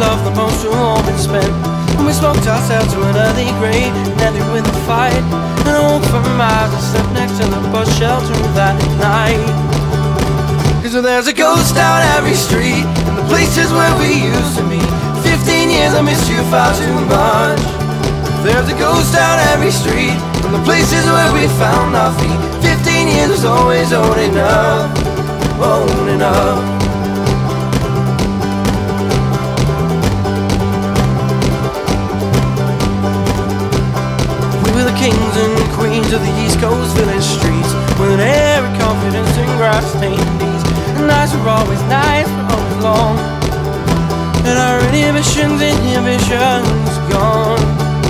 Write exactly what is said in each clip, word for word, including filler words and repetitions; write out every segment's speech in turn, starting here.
of the most will all been spent. When we smoked ourselves to an early grave and ended with a fight. And I walked for miles and slept next to the bus shelter that night. Cause there's a ghost down every street, and the places where we used to meet. Fifteen years I missed you far too much. There's a ghost down every street, and the places where we found our feet. Fifteen years was always old enough, old enough. We were the kings and queens of the East Coast village streets, with an air of confidence and grass-stained knees. And nights were always nights, but always long, and our inhibitions, inhibitions gone.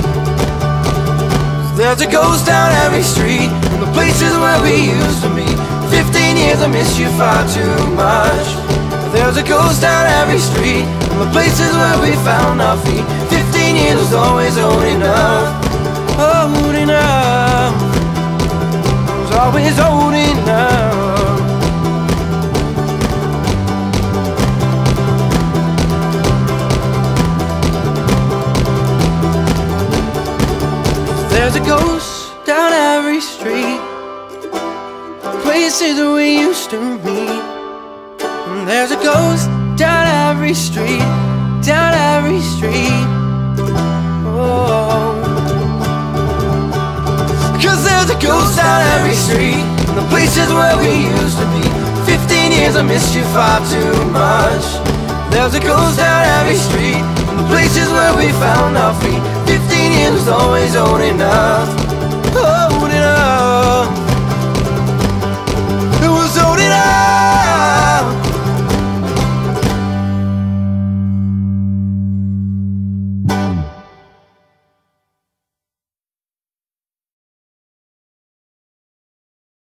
There's a ghost down every street, and the places where we used to meet. Fifteen years I miss you far too much. There's a ghost down every street, and the places where we found our feet. Fifteen years was always old enough, old enough. It was always old enough. There's a ghost down every street, places we used to meet. And there's a ghost down every street, down every street. Oh, cause there's a ghost down every street, and the places where we used to be. Fifteen years I missed you far too much. There's a ghost down every street, and the places where we found our feet. Fifteen years was always old enough.